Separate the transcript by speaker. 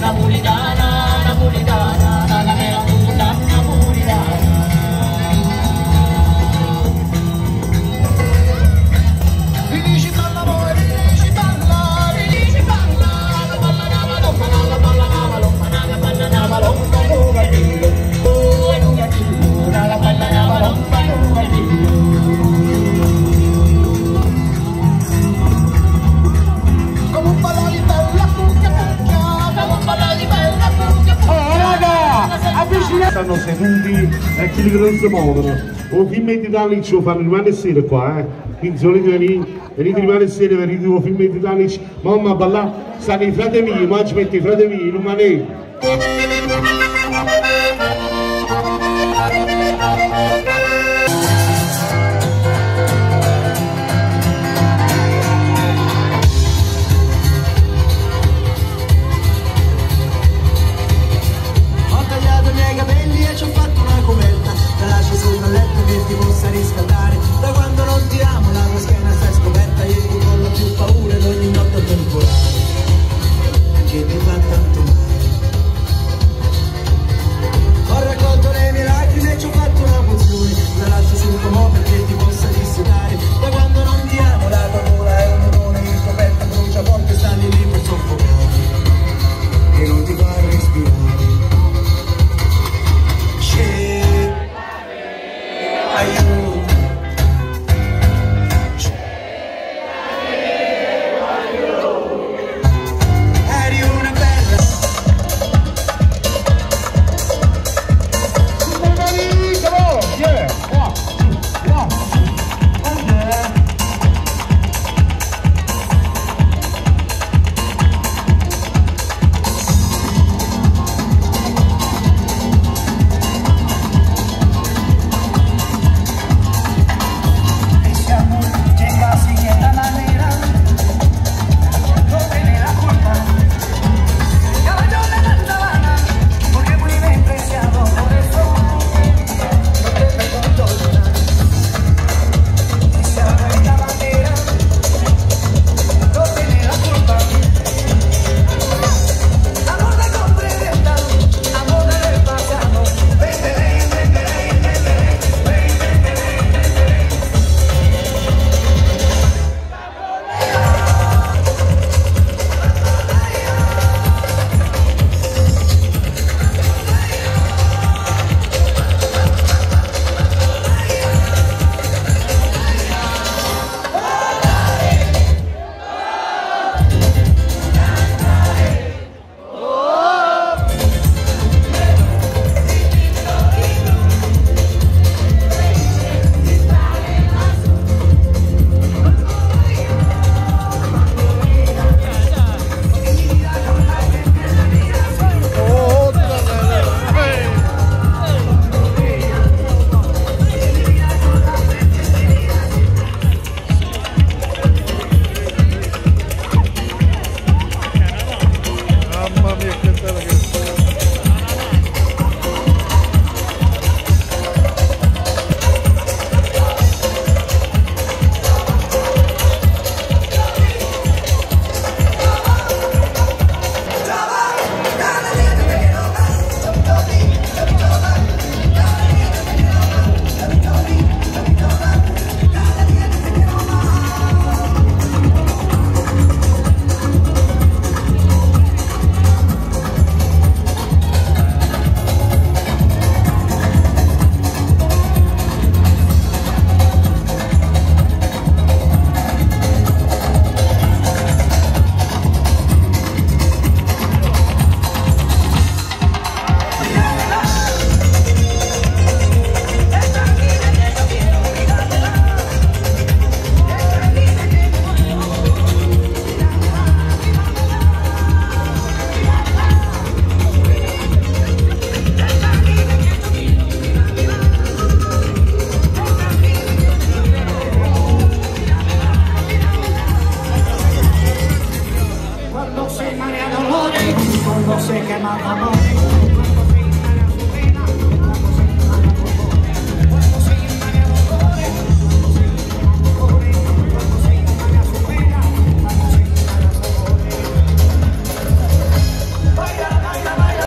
Speaker 1: napolitana, napolitana, la mela tutta napolitana. Felici balla amore, felici balla, la balla nava, la balla nava, la balla nava, la
Speaker 2: stanno seduti e quelli che non si muovono. O filmetti d'Alice lo fanno rimane sera qua, quindi se volete venite rimane sera, venite o filmetti d'Alice, mamma a ballare, stanno i fratelli miei, ma ci metti i fratelli miei, rumanesi.
Speaker 3: Riscaldare da quando non ti amo, la tua schiena sta scoperta e il tuo collo più paura ed ogni notte temporale che ti fa tanto male. Ho raccolto le mie lacrime e ci ho fatto una pozione, la lascio sul comò perché ti possa dissipare. Da quando non ti amo, la tua gola è un odore, il tuo petto brucia forte, stai lì per soffocare e non ti fa respirare.
Speaker 1: se quema amor.